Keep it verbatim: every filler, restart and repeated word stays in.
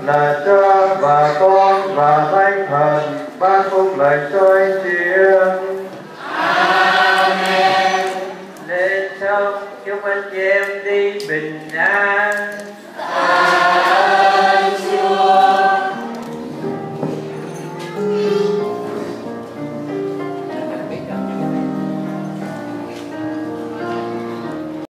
là Cha và Con và Thánh Thần, ban phúc lành cho anh chị em. Amen. Lên sông chúc anh chị em đi bình an.